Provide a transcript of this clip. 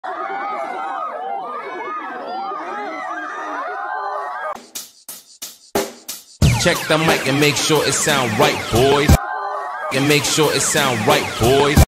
Check the mic and make sure it sound right, boys. And make sure it sound right, boys.